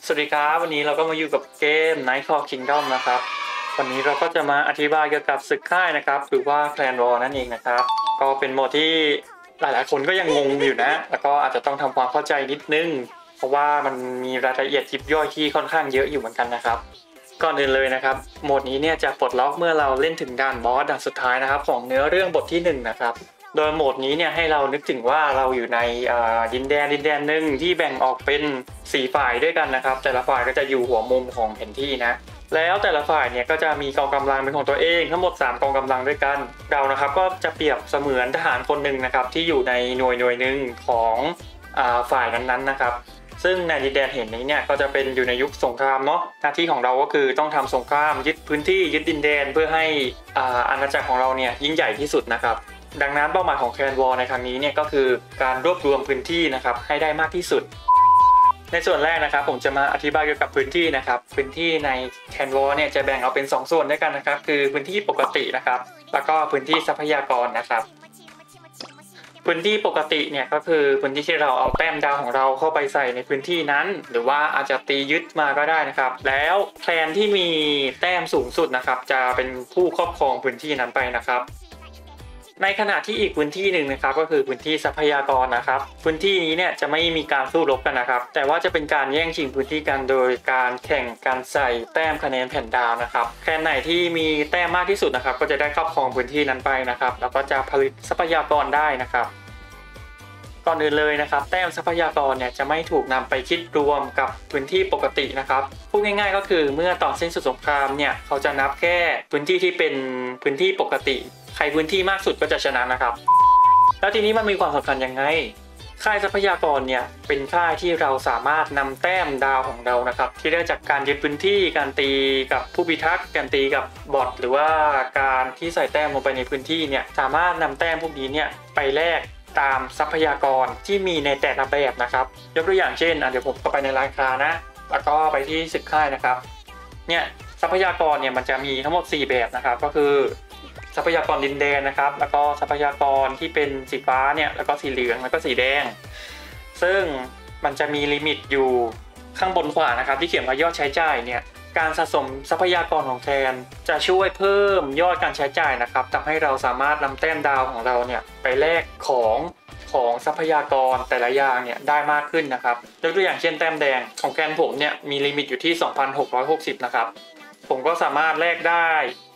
สวัสดีครับวันนี้เราก็มาอยู่กับเกม Nightfall Kingdom นะครับวันนี้เราก็จะมาอธิบายเกี่ยวกับศึกค่ายนะครับหรือว่า Clan War นั่นเองนะครับก็เป็นโหมดที่หลายๆคนก็ยังงงอยู่นะแล้วก็อาจจะต้องทำความเข้าใจนิดนึงเพราะว่ามันมีรายละเอียดยิบย่อยที่ค่อนข้างเยอะอยู่เหมือนกันนะครับก่อนอื่นเลยนะครับโหมดนี้เนี่ยจะปลดล็อกเมื่อเราเล่นถึงด่านบอสด่านสุดท้ายนะครับของเนื้อเรื่องบทที่1นะครับโดยโหมดนี้เนี่ยให้เรานึกถึงว่าเราอยู่ในดินแดนหนึ่งที่แบ่งออกเป็น4ฝ่ายด้วยกันนะครับแต่ละฝ่ายก็จะอยู่หัวมุมของแผนที่นะแล้วแต่ละฝ่ายเนี่ยก็จะมีกองกำลังเป็นของตัวเองทั้งหมด3กองกำลังด้วยกันเรานะครับก็จะเปรียบเสมือนทหารคนหนึ่งนะครับที่อยู่ในหน่วยหนึ่งของฝ่ายนั้นๆนะครับซึ่งในดินแดนเห็นนี้เนี่ยก็จะเป็นอยู่ในยุคสงครามเนาะหน้าที่ของเราก็คือต้องทำสงครามยึดพื้นที่ยึดดินแดนเพื่อให้อาณาจักรของเราเนี่ยยิ่งใหญ่ที่สุดนะครับดังนั้นเป้าหมายของแคนวอร์ในครั้งนี้เนี่ยก็คือการรวบรวมพื้นที่นะครับให้ได้มากที่สุดในส่วนแรกนะครับผมจะมาอธิบายเกี่ยวกับพื้นที่นะครับพื้นที่ในแคนวอร์เนี่ยจะแบ่งออกเป็น2ส่วนด้วยกันนะครับคือพื้นที่ปกตินะครับแล้วก็พื้นที่ทรัพยากรนะครับพื้นที่ปกติเนี่ยก็คือพื้นที่ที่เราเอาแต้มดาวของเราเข้าไปใส่ในพื้นที่นั้นหรือว่าอาจจะตียึดมาก็ได้นะครับแล้วแคลนที่มีแต้มสูงสุดนะครับจะเป็นผู้ครอบครองพื้นที่นั้นไปนะครับในขณะที่อีกพื้นที่หนึ่งนะครับก็คือพื้นที่ทรัพยากรนะครับพื้นที่นี้เนี่ยจะไม่มีการสู้รบกันนะครับแต่ว่าจะเป็นการแย่งชิงพื้นที่กันโดยการแข่งการใส่แต้มคะแนนแผ่นดาวนะครับแคนไหนที่มีแต้มมากที่สุดนะครับก็จะได้ครอบครองพื้นที่นั้นไปนะครับแล้วก็จะผลิตทรัพยากรได้นะครับก่อนอื่นเลยนะครับแต้มทรัพยากรเนี่ยจะไม่ถูกนำไปคิดรวมกับพื้นที่ปกตินะครับพูดง่ายๆก็คือเมื่อตอนสิ้นสุดสงครามเนี่ยเขาจะนับแค่พื้นที่ที่เป็นพื้นที่ปกติใครพื้นที่มากสุดก็จะชนะนะครับแล้วทีนี้มันมีความสำคัญยังไงค่ายทรัพยากรเนี่ยเป็นค่ายที่เราสามารถนำแต้มดาวของเรานะครับที่ได้จากการยึดพื้นที่การตีกับผู้พิทักษ์การตีกับบอทหรือว่าการที่ใส่แต้มลงไปในพื้นที่เนี่ยสามารถนำแต้มพวกนี้เนี่ยไปแลกตามทรัพยากรที่มีในแต่ละแบบนะครับยกตัวอย่างเช่นเดี๋ยวผมเข้าไปในร้านค้านะแล้วก็ไปที่ศึกค่ายนะครับเนี่ยทรัพยากรเนี่ยมันจะมีทั้งหมด4แบบนะครับก็คือทรัพยากรดินแดนนะครับแล้วก็ทรัพยากรที่เป็นสีฟ้าเนี่ยแล้วก็สีเหลืองแล้วก็สีแดงซึ่งมันจะมีลิมิตอยู่ข้างบนขวานะครับที่เขียนว่ายอดใช้จ่ายเนี่ยการสะสมทรัพยากรของแคนจะช่วยเพิ่มยอดการใช้จ่ายนะครับทำให้เราสามารถนำแต้มดาวของเราเนี่ยไปแลกของทรัพยากรแต่ละอย่างเนี่ยได้มากขึ้นนะครับยกตัวอย่างเช่นแต้มแดงของแคนผมเนี่ยมีลิมิตอยู่ที่ 2,660 นะครับผมก็สามารถแลกได้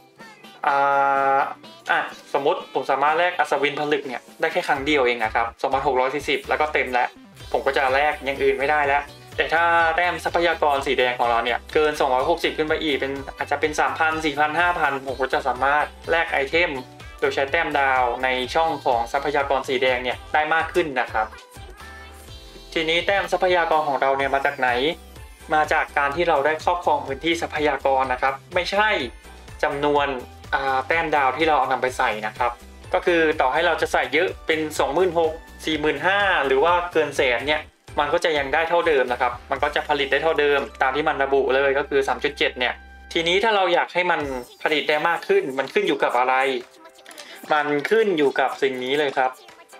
สมมติผมสามารถแลกอัศวินผลึกเนี่ยได้แค่ครั้งเดียวเองนะครับ 2,640 แล้วก็เต็มแล้วผมก็จะแลกอย่างอื่นไม่ได้แล้วแต่ถ้าแต้มทรัพยากรสีแดงของเราเนี่ยเกิน260ขึ้นไปอีกเป็นอาจจะเป็น 3,000 4,000 5,000 ผมก็จะสามารถแลกไอเทมโดยใช้แต้มดาวในช่องของทรัพยากรสีแดงเนี่ยได้มากขึ้นนะครับทีนี้แต้มทรัพยากรของเราเนี่ยมาจากไหนมาจากการที่เราได้ครอบครองพื้นที่ทรัพยากรนะครับไม่ใช่จำนวนแต้มดาวที่เราเอานำไปใส่นะครับก็คือต่อให้เราจะใส่เยอะเป็น 26,000 45,000 หรือว่าเกินแสนเนี่ยมันก็จะยังได้เท่าเดิมนะครับมันก็จะผลิตได้เท่าเดิมตามที่มันระบุเลยก็คือ 3.7 เนี่ยทีนี้ถ้าเราอยากให้มันผลิตได้มากขึ้นมันขึ้นอยู่กับอะไรมันขึ้นอยู่กับสิ่งนี้เลยครับ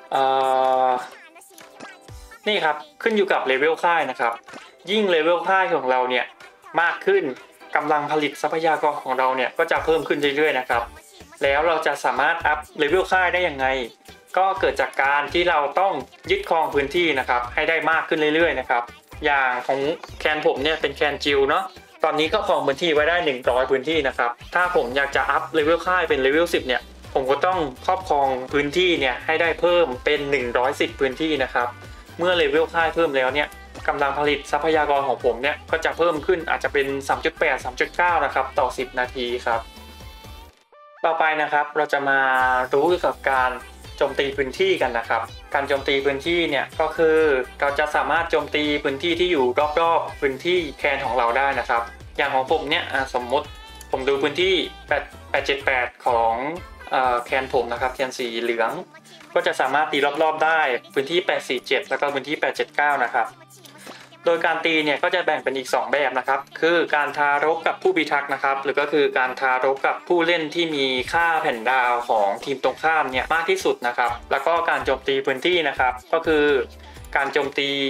นี่ครับขึ้นอยู่กับเลเวลค่ายนะครับยิ่งเลเวลค่ายของเราเนี่ยมากขึ้นกำลังผลิตทรัพยากรของเราเนี่ยก็จะเพิ่มขึ้นเรื่อยๆนะครับแล้วเราจะสามารถอัพเลเวลค่ายได้ยังไงก็เกิดจากการที่เราต้องยึดครองพื้นที่นะครับให้ได้มากขึ้นเรื่อยๆนะครับอย่างของแคนผมเนี่ยเป็นแคนจิลเนาะตอนนี้ก็ครองพื้นที่ไว้ได้100พื้นที่นะครับถ้าผมอยากจะอัพเลเวลค่ายเป็นเลเวล10เนี่ยผมก็ต้องครอบครองพื้นที่เนี่ยให้ได้เพิ่มเป็น110พื้นที่นะครับเมื่อเลเวลค่ายเพิ่มแล้วเนี่ยกำลังผลิตทรัพยากรของผมเนี่ยก็จะเพิ่มขึ้นอาจจะเป็น 3.8 3.9 นะครับต่อ10นาทีครับต่อไปนะครับเราจะมารู้เกี่ยวกับการโจมตีพื้นที่กันนะครับการโจมตีพื้นที่เนี่ยก็คือเราจะสามารถโจมตีพื้นที่ที่อยู่รอบๆพื้นที่แคนของเราได้นะครับอย่างของผมเนี่ยสมมติผมดูพื้นที่878ของแคนผมนะครับแคนสีเหลืองก็จะสามารถตีรอบๆได้พื้นที่847แล้วก็พื้นที่879นะครับโดยการตีเนี่ยก็จะแบ่งเป็นอีก2แบบนะครับคือการทารกกับผู้พิทักษ์นะครับหรือก็คือการทารกกับผู้เล่นที่มีค่าแผ่นดาวของทีมตรงข้ามเนี่ยมากที่สุดนะครับแล้วก็การโจมตีพื้นที่นะครับก็คือการโจมตี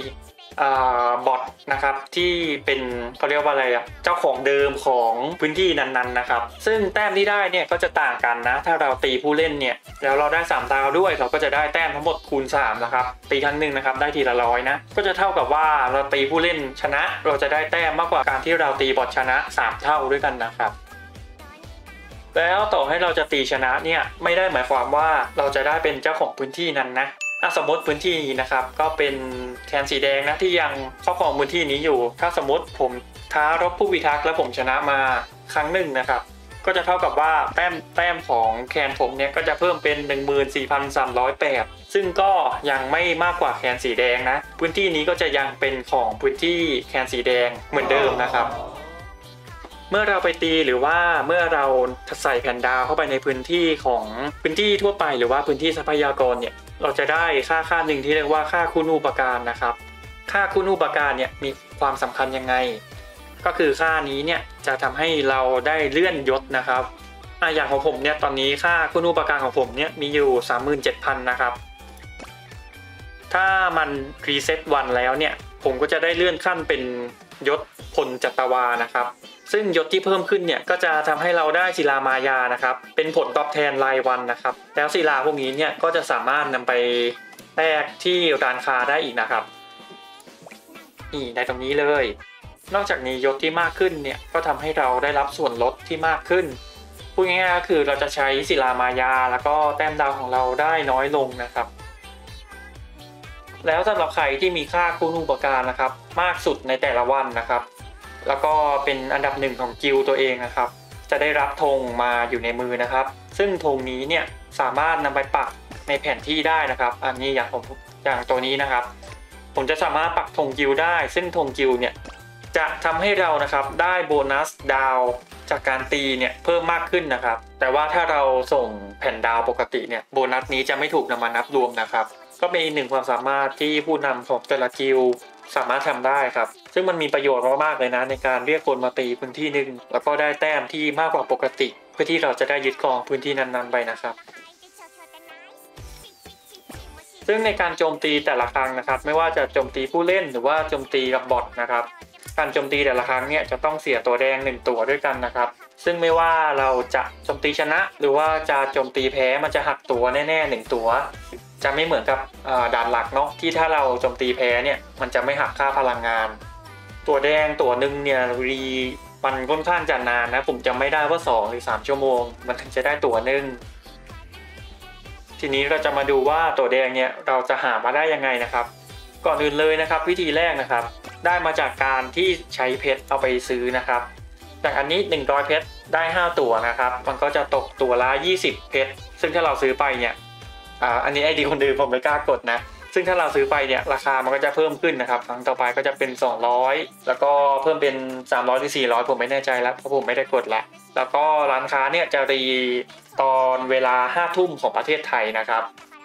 บอทนะครับที่เป็นเขาเรียกว่าอะไรอะเจ้าของเดิมของพื้นที่นั้นๆนะครับซึ่งแต้มที่ได้เนี่ยก็จะต่างกันนะถ้าเราตีผู้เล่นเนี่ยแล้วเราได้3ดาวด้วยเราก็จะได้แต้มทั้งหมดคูณ3นะครับตีครั้งหนึ่งนะครับได้ทีละ100นะก็จะเท่ากับว่าเราตีผู้เล่นชนะเราจะได้แต้มมากกว่าการที่เราตีบอทชนะ3เท่าด้วยกันนะครับแล้วต่อให้เราจะตีชนะเนี่ยไม่ได้หมายความว่าเราจะได้เป็นเจ้าของพื้นที่นั้นนะสมมติพื้นที่นี้นะครับก็เป็นแคนสีแดงนะที่ยังครอบครองพื้นที่นี้อยู่ถ้าสมมติผมท้ารบผู้พิทักษ์แล้วผมชนะมาครั้งหนึ่งนะครับก็จะเท่ากับว่าแต้มของแคนผมเนี่ยก็จะเพิ่มเป็น 14,308 ซึ่งก็ยังไม่มากกว่าแคนสีแดงนะพื้นที่นี้ก็จะยังเป็นของพื้นที่แคนสีแดงเหมือนเดิมนะครับเมื่อเราไปตีหรือว่าเมื่อเราใส่แผ่นดาวเข้าไปในพื้นที่ของพื้นที่ทั่วไปหรือว่าพื้นที่ทรัพยากรเนี่ยเราจะได้ค่าหนึ่งที่เรียกว่าค่าคุณูปการนะครับค่าคุณูปการเนี่ยมีความสำคัญยังไงก็คือค่านี้เนี่ยจะทำให้เราได้เลื่อนยศนะครับอย่างของผมเนี่ยตอนนี้ค่าคุณูปการของผมเนี่ยมีอยู่ 37,000 นะครับถ้ามันรีเซ็ตวันแล้วเนี่ยผมก็จะได้เลื่อนขั้นเป็นยศพลจัตวานะครับซึ่งยศที่เพิ่มขึ้นเนี่ยก็จะทำให้เราได้ศิลามายานะครับเป็นผลตอบแทนรายวันนะครับแล้วศิลาพวกนี้เนี่ยก็จะสามารถนำไปแลกที่ร้านค้าได้อีกนะครับนี่ในตรงนี้เลยนอกจากนี้ยศที่มากขึ้นเนี่ยก็ทำให้เราได้รับส่วนลดที่มากขึ้นพูดง่ายๆก็คือเราจะใช้ศิลามายาแล้วก็แต้มดาวของเราได้น้อยลงนะครับแล้วสำหรับใครที่มีค่าคุณูปการนะครับมากสุดในแต่ละวันนะครับแล้วก็เป็นอันดับหนึ่งของกิลด์ตัวเองนะครับจะได้รับธงมาอยู่ในมือนะครับซึ่งธงนี้เนี่ยสามารถนำไปปักในแผนที่ได้นะครับอันนี้อย่างตัวนี้นะครับผมจะสามารถปักธงกิลด์ได้ซึ่งธงกิลด์เนี่ยจะทำให้เรานะครับได้โบนัสดาวจากการตีเนี่ยเพิ่มมากขึ้นนะครับแต่ว่าถ้าเราส่งแผ่นดาวปกติเนี่ยโบนัสนี้จะไม่ถูกนำมานับรวมนะครับก็เป็นหนึ่งความสามารถที่ผู้นำของแต่ละกิลด์สามารถทำได้ครับซึ่งมันมีประโยชน์มากๆเลยนะในการเรียกคนมาตีพื้นที่หนึ่งแล้วก็ได้แต้มที่มากกว่าปกติเพื่อที่เราจะได้ยึดครองพื้นที่นั้นๆไปนะครับซึ่งในการโจมตีแต่ละครั้งนะครับไม่ว่าจะโจมตีผู้เล่นหรือว่าโจมตีกับบอทนะครับการโจมตีแต่ละครั้งเนี่ยจะต้องเสียตัวแดง1ตัวด้วยกันนะครับซึ่งไม่ว่าเราจะโจมตีชนะหรือว่าจะโจมตีแพ้มันจะหักตัวแน่ๆ1ตัวจะไม่เหมือนกับด่านหลักเนาะที่ถ้าเราโจมตีแพ้เนี่ยมันจะไม่หักค่าพลังงานตัวแดงตัวหนึ่งเนี่ยมันค่อนข้างจะนานนะผมจำไม่ได้ว่า2หรือ3ชั่วโมงมันถึงจะได้ตัวหนึ่งทีนี้เราจะมาดูว่าตัวแดงเนี่ยเราจะหามาได้ยังไงนะครับก่อนอื่นเลยนะครับวิธีแรกนะครับได้มาจากการที่ใช้เพชรเอาไปซื้อนะครับจากอันนี้100เพชรได้5ตัวนะครับมันก็จะตกตัวละ20เพชรซึ่งถ้าเราซื้อไปเนี่ยอันนี้ไอดีคนอื่นผมไม่กล้ากดนะซึ่งถ้าเราซื้อไปเนี่ยราคามันก็จะเพิ่มขึ้นนะครับครั้งต่อไปก็จะเป็น200แล้วก็เพิ่มเป็น300หรือ400ผมไม่แน่ใจแล้วเพราะผมไม่ได้กดแล้วก็ร้านค้าเนี่ยจะรีตอนเวลา5 ทุ่มของประเทศไทยนะครับ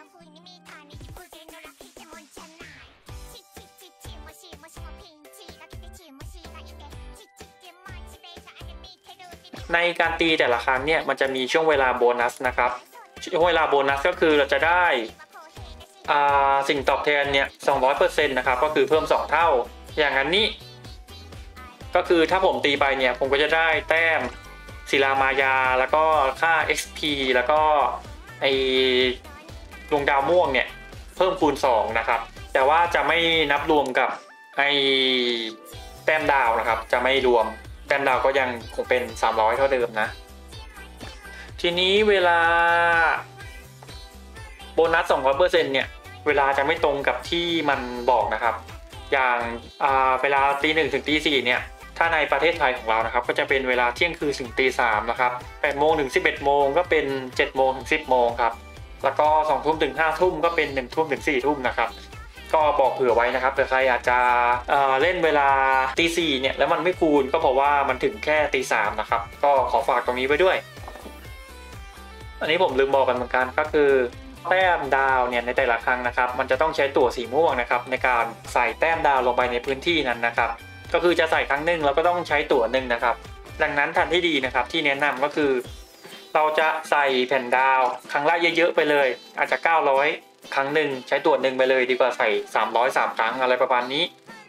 ในการตีแต่ละครั้งเนี่ยมันจะมีช่วงเวลาโบนัสนะครับช่วงเวลาโบนัสก็คือเราจะได้สิ่งตอบแทนเนี่ย 200% นะครับก็คือเพิ่ม2เท่าอย่างนั้นนี้ก็คือถ้าผมตีไปเนี่ยผมก็จะได้แต้มศิลามายาแล้วก็ค่า XP แล้วก็ไอดวงดาวม่วงเนี่ยเพิ่มคูณ2นะครับแต่ว่าจะไม่นับรวมกับไอแต้มดาวนะครับจะไม่รวมแต้มดาวก็ยังคงเป็น300เท่าเดิมนะทีนี้เวลาโบนัส 200% เนี่ยเวลาจะไม่ตรงกับที่มันบอกนะครับอย่างเวลาตี 1 ถึงตี 4เนี่ยถ้าในประเทศไทยของเรานะครับก็จะเป็นเวลาเที่ยงคืนถึงตี 3นะครับ8 โมงถึง 11 โมงก็เป็น 7 โมงถึง 10 โมงครับแล้วก็ 2 ทุ่มถึง 5 ทุ่มก็เป็น 1 ทุ่มถึง 4 ทุ่มนะครับก็บอกเผื่อไว้นะครับเผื่อใครอาจจะเล่นเวลาตี 4เนี่ยแล้วมันไม่คูณก็เพราะว่ามันถึงแค่ตี 3นะครับก็ขอฝากตรงนี้ไว้ด้วยอันนี้ผมลืมบอกกันเหมือนกันก็คือแต้มดาวเนี่ยในแต่ละครั้งนะครับมันจะต้องใช้ตั๋วสีม่วงนะครับในการใส่แต้มดาวลงไปในพื้นที่นั้นนะครับก็คือจะใส่ครั้งหนึ่งเราก็ต้องใช้ตั๋วหนึ่งนะครับดังนั้นทางที่ดีนะครับที่แนะนำก็คือเราจะใส่แผ่นดาวครั้งละเยอะๆไปเลยอาจจะ900ครั้งหนึ่งใช้ตั๋วหนึ่งไปเลยดีกว่าใส่300 3 ครั้งอะไรประมาณนี้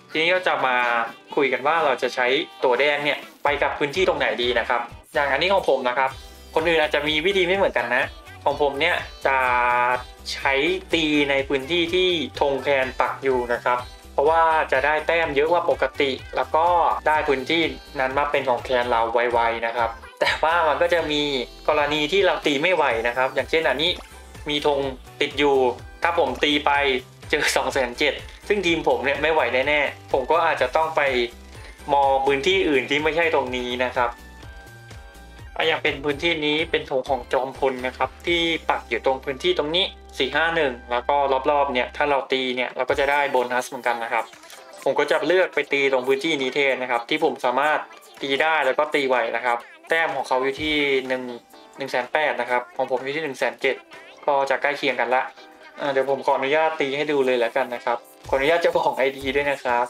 ทีนี้ก็จะมาคุยกันว่าเราจะใช้ตัวแดงเนี่ยไปกับพื้นที่ตรงไหนดีนะครับอย่างอันนี้ของผมนะครับคนอื่นอาจจะมีวิธีไม่เหมือนกันนะของผมเนี่ยจะใช้ตีในพื้นที่ที่ธงแคนปักอยู่นะครับเพราะว่าจะได้แต้มเยอะกว่าปกติแล้วก็ได้พื้นที่นั้นมาเป็นของแคนเราไวๆนะครับแต่ว่ามันก็จะมีกรณีที่เราตีไม่ไหวนะครับอย่างเช่นอันนี้มีธงติดอยู่ถ้าผมตีไปเจอ 2,700,000 ซึ่งทีมผมเนี่ยไม่ไหวแน่ๆผมก็อาจจะต้องไปมองพื้นที่อื่นที่ไม่ใช่ตรงนี้นะครับอย่างเป็นพื้นที่นี้เป็นธงของจอมพลนะครับที่ปักอยู่ตรงพื้นที่ตรงนี้451แล้วก็รอบๆเนี่ยถ้าเราตีเนี่ยเราก็จะได้โบนัสเหมือนกันนะครับผมก็จะเลือกไปตีตรงพื้นที่นี้แทนนะครับที่ผมสามารถตีได้แล้วก็ตีไหวนะครับแต้มของเขาอยู่ที่1,800,000นะครับของผมอยู่ที่1,700,000ก็จะใกล้เคียงกันละเดี๋ยวผมขออนุญาตตีให้ดูเลยแล้วกันนะครับขออนุญาตเจ้าของ ID ด้วยนะครับ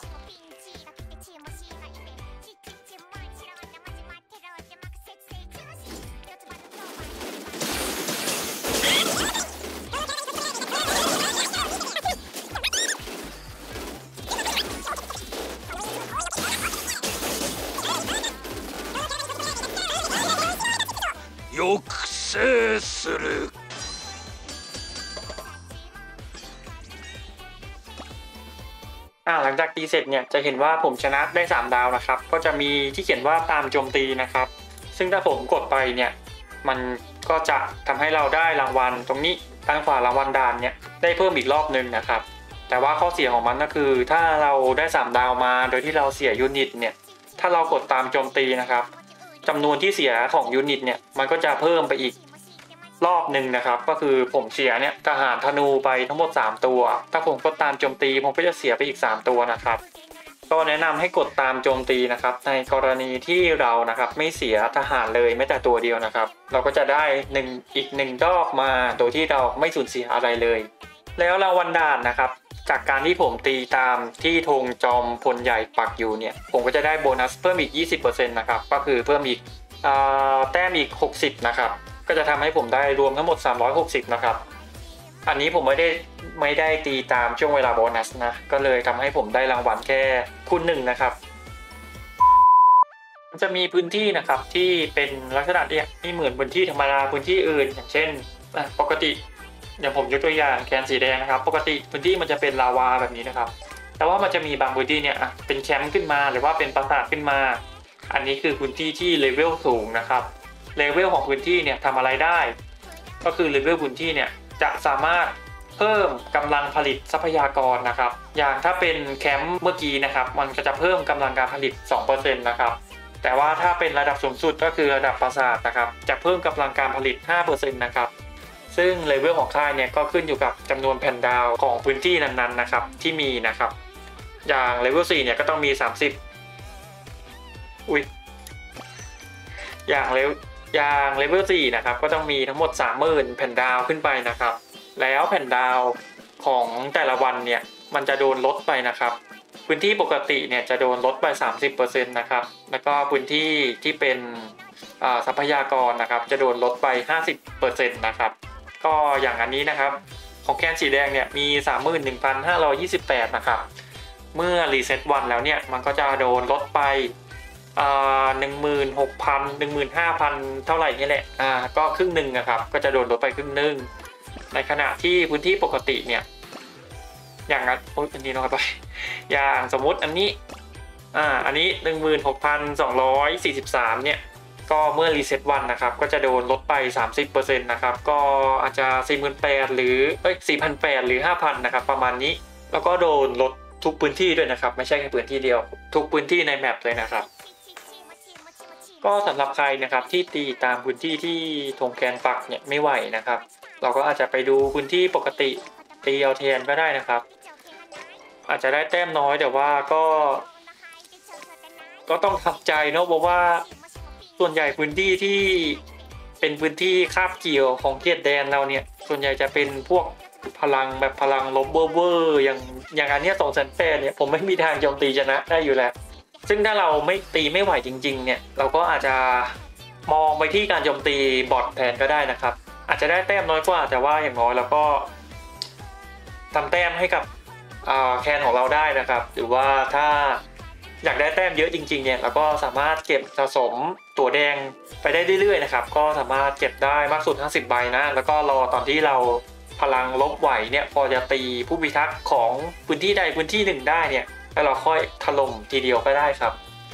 抑制するหลังจากตีเสร็จเนี่ยจะเห็นว่าผมชนะได้3ดาวนะครับก็จะมีที่เขียนว่าตามโจมตีนะครับซึ่งถ้าผมกดไปเนี่ยมันก็จะทำให้เราได้รางวัลตรงนี้ด้านขวารางวัลด่านเนี่ยได้เพิ่มอีกรอบนึงนะครับแต่ว่าข้อเสียของมันก็คือถ้าเราได้3ดาวมาโดยที่เราเสียยูนิตเนี่ยถ้าเรากดตามโจมตีนะครับจำนวนที่เสียของยูนิตเนี่ยมันก็จะเพิ่มไปอีกรอบหนึ่งนะครับก็คือผมเสียเนี่ยทหารธนูไปทั้งหมด3ตัวถ้าผมกดตามโจมตีผมก็จะเสียไปอีก3ตัวนะครับก็แนะนำให้กดตามโจมตีนะครับในกรณีที่เรานะครับไม่เสียทหารเลยแม้แต่ตัวเดียวนะครับเราก็จะได้อีก1ดอกมาโดยที่เราไม่สูญเสียอะไรเลยแล้วรางวัลด่านนะครับจากการที่ผมตีตามที่ธงจอมพลใหญ่ปักอยู่เนี่ยผมก็จะได้โบนัสเพิ่มอีก 20% นะครับก็คือเพิ่มอีกแต้มอีก60นะครับก็จะทำให้ผมได้รวมทั้งหมด360นะครับอันนี้ผมไม่ได้ตีตามช่วงเวลาโบนัสนะก็เลยทำให้ผมได้รางวัลแค่คูณ1นะครับมันจะมีพื้นที่นะครับที่เป็นลักษณะเนี่ยไม่เหมือนพื้นที่ธรรมดาพื้นที่อื่นอย่างเช่นปกติอย่างผมยกตัวอย่างแคนสีแดงนะครับปกติพื้นที่มันจะเป็นลาวาแบบนี้นะครับแต่ว่ามันจะมีบางพื้นที่เนี่ยเป็นแคมป์ขึ้นมาหรือว่าเป็นปราสาทขึ้นมาอันนี้คือพื้นที่ที่เลเวลสูงนะครับเลเวลของพื้นที่เนี่ยทำอะไรได้ก็คือเลเวลพื้นที่เนี่ยจะสามารถเพิ่มกำลังผลิตทรัพยากรนะครับอย่างถ้าเป็นแคมป์เมื่อกี้นะครับมันก็จะเพิ่มกำลังการผลิต 2% นะครับแต่ว่าถ้าเป็นระดับสูงสุดก็คือระดับปราสาทนะครับจะเพิ่มกำลังการผลิต 5% นะครับซึ่งเลเวลของค่ายเนี่ยก็ขึ้นอยู่กับจำนวนแผ่นดาวของพื้นที่นั้นๆนะครับที่มีนะครับอย่างเลเวล4เนี่ยก็ต้องมี30อย่างเลเวล4นะครับก็ต้องมีทั้งหมด 30,000 แผ่นดาวขึ้นไปนะครับแล้วแผ่นดาวของแต่ละวันเนี่ยมันจะโดนลดไปนะครับพื้นที่ปกติเนี่ยจะโดนลดไป 30% นะครับแล้วก็พื้นที่ที่เป็นทรัพยากรนะครับจะโดนลดไป 50% นะครับก็อย่างอันนี้นะครับของแคนสีแดงเนี่ยมี 31,528 นะครับเมื่อรีเซ็ตวันแล้วเนี่ยมันก็จะโดนลดไป16,000 15,000 เท่าไหร่นี่แหละก็ครึ่งหนึ่งนะครับก็จะโดนลดไปครึ่งหนึ่งในขณะที่พื้นที่ปกติเนี่ยอย่างนั้นอันนี้น้อยไปอย่างสมมุติอันนี้อันนี้ 16,243 เนี่ยก็เมื่อรีเซ็ตวันนะครับก็จะโดนลดไป 30% นะครับก็อาจจะ 48,000 หรือ4,800 หรือ 5,000 นะครับประมาณนี้แล้วก็โดนลดทุกพื้นที่ด้วยนะครับไม่ใช่แค่พื้นที่เดียวทุกพื้นที่ในแมปเลยนะครับก็สำหรับใครนะครับที่ตีตามพื้นที่ที่ธงแคนปักเนี่ยไม่ไหวนะครับเราก็อาจจะไปดูพื้นที่ปกติตีเอาแทนก็ได้นะครับอาจจะได้แต้มน้อยแต่ว่าก็ต้องทำใจเนาะเพราะว่าส่วนใหญ่พื้นที่ที่เป็นพื้นที่คาบเกี่ยวของเขตแดนเราเนี่ยส่วนใหญ่จะเป็นพวกพลังลบเวอร์อย่างอันนี้2,800เนี่ยผมไม่มีทางโจมตีชนะได้อยู่แล้วซึ่งถ้าเราไม่ตีไม่ไหวจริงๆเนี่ยเราก็อาจจะมองไปที่การโจมตีบอทแทนก็ได้นะครับอาจจะได้แต้มน้อยกว่าแต่ว่าอย่างน้อยเราก็ทำแต้มให้กับแคนของเราได้นะครับหรือว่าถ้าอยากได้แต้มเยอะจริงๆเนี่ยเราก็สามารถเก็บสะสมตัวแดงไปได้เรื่อยๆนะครับก็สามารถเก็บได้มากสุด50 ใบนะแล้วก็รอตอนที่เราพลังลบไหวเนี่ยพอจะตีผู้พิทักษ์ของพื้นที่ใดพื้นที่หนึ่งได้เนี่ยแล้วเราค่อยถล่มทีเดียวก็ได้ครับ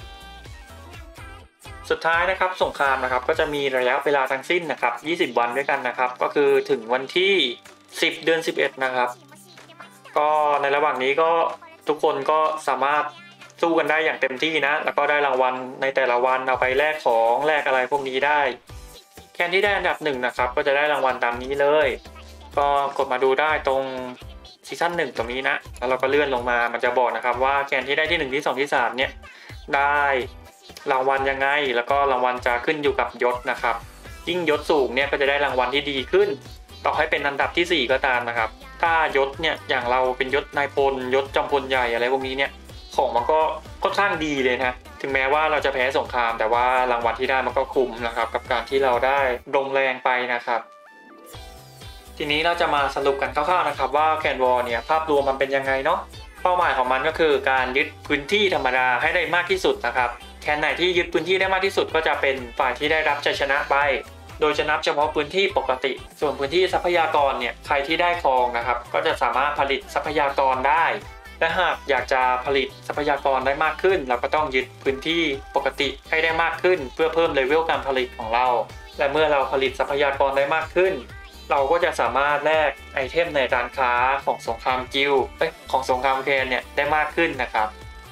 สุดท้ายนะครับสงครามนะครับก็จะมีระยะเวลาทั้งสิ้นนะครับ20 วันด้วยกันนะครับก็คือถึงวันที่10 เดือน 11นะครับก็ในระหว่างนี้ก็ทุกคนก็สามารถสู้กันได้อย่างเต็มที่นะแล้วก็ได้รางวัลในแต่ละวันเอาไปแลกของแลกอะไรพวกนี้ได้แคนที่ได้อันดับ1นะครับก็จะได้รางวัลตามนี้เลยก็กดมาดูได้ตรงซีซั่น1ตรงนี้นะแล้วเราก็เลื่อนลงมามันจะบอกนะครับว่าแคนที่ได้ที่1ที่2ที่3เนี่ยได้รางวัลยังไงแล้วก็รางวัลจะขึ้นอยู่กับยศนะครับยิ่งยศสูงเนี่ยก็จะได้รางวัลที่ดีขึ้นต่อให้เป็นอันดับที่4ก็ตามนะครับถ้ายศเนี่ยอย่างเราเป็นยศนายพลยศจอมพลใหญ่อะไรพวกนี้เนี่ยของมันก็ค่อนข้างดีเลยนะถึงแม้ว่าเราจะแพ้สงครามแต่ว่ารางวัลที่ได้มันก็คุ้มนะครับกับการที่เราได้ลงแรงไปนะครับทีนี้เราจะมาสรุปกันคร่าวๆนะครับว่าแคนวอร์เนี่ยภาพรวมมันเป็นยังไงเนาะเป้าหมายของมันก็คือการยึดพื้นที่ธรรมดาให้ได้มากที่สุดนะครับแคนไหนที่ยึดพื้นที่ได้มากที่สุดก็จะเป็นฝ่ายที่ได้รับชัยชนะไปโดยจะนับเฉพาะพื้นที่ปกติส่วนพื้นที่ทรัพยากรเนี่ยใครที่ได้ครองนะครับก็จะสามารถผลิตทรัพยากรได้และหากอยากจะผลิตทรัพยากรได้มากขึ้นเราก็ต้องยึดพื้นที่ปกติให้ได้มากขึ้นเพื่อเพิ่มเลเวลการผลิตของเราและเมื่อเราผลิตทรัพยากรได้มากขึ้นเราก็จะสามารถแลกไอเทมในร้านค้าของสงครามกิลด์ของสงครามแคนเนี่ยได้มากขึ้นนะครับ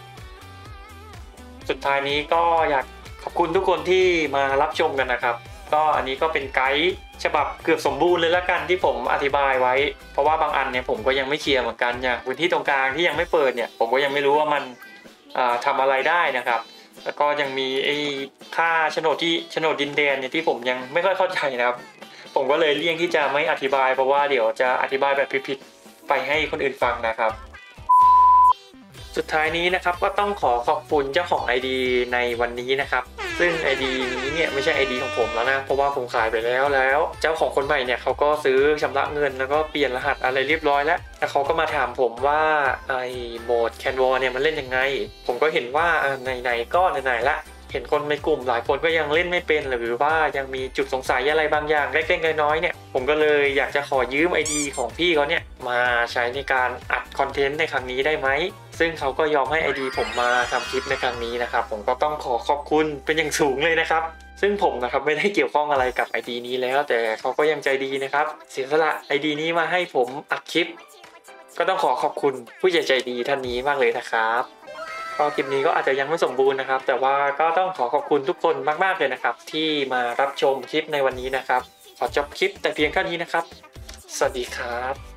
สุดท้ายนี้ก็อยากขอบคุณทุกคนที่มารับชมกันนะครับก็อันนี้ก็เป็นไกด์ฉบับเกือบสมบูรณ์เลยละกันที่ผมอธิบายไว้เพราะว่าบางอันเนี่ยผมก็ยังไม่เคลียร์เหมือนกันอย่างพื้นที่ตรงกลางที่ยังไม่เปิดเนี่ยผมก็ยังไม่รู้ว่ามันทำอะไรได้นะครับแล้วก็ยังมีไอ้ค่าโฉนดดินแดนเนี่ยที่ผมยังไม่ค่อยเข้าใจนะครับผมก็เลยเลี่ยงที่จะไม่อธิบายเพราะว่าเดี๋ยวจะอธิบายแบบผิดๆไปให้คนอื่นฟังนะครับสุดท้ายนี้นะครับก็ต้องขอขอบคุณเจ้าของ ID ในวันนี้นะครับซึ่ง ID นี้เนี่ยไม่ใช่ ID ของผมแล้วนะเพราะว่าผมขายไปแล้วเจ้าของคนใหม่เนี่ยเขาก็ซื้อชำระเงินแล้วก็เปลี่ยนรหัสอะไรเรียบร้อยแล้วเขาก็มาถามผมว่าไอ้โหมดแคนวอร์เนี่ยมันเล่นยังไงผมก็เห็นว่าไหนๆก็ไหนๆละเห็นคนในกลุ่มหลายคนก็ยังเล่นไม่เป็นหรือว่ายังมีจุดสงสัยอะไรบางอย่างเล็กๆน้อยๆเนี่ยผมก็เลยอยากจะขอยืม ID ของพี่เขาเนี่ยมาใช้ในการอัดคอนเทนต์ในครั้งนี้ได้ไหมซึ่งเขาก็ยอมให้ ID ผมมาทำคลิปในครั้งนี้นะครับผมก็ต้องขอขอบคุณเป็นอย่างสูงเลยนะครับซึ่งผมนะครับไม่ได้เกี่ยวข้องอะไรกับ ID นี้แล้วแต่เขาก็ยังใจดีนะครับเสียสละ ID นี้มาให้ผมอัดคลิปก็ต้องขอขอบคุณผู้ใหญ่ใจดีท่านนี้มากเลยนะครับก็คลิปนี้ก็อาจจะยังไม่สมบูรณ์นะครับแต่ว่าก็ต้องขอขอบคุณทุกคนมากๆเลยนะครับที่มารับชมคลิปในวันนี้นะครับขอจบคลิปแต่เพียงเท่านี้นะครับสวัสดีครับ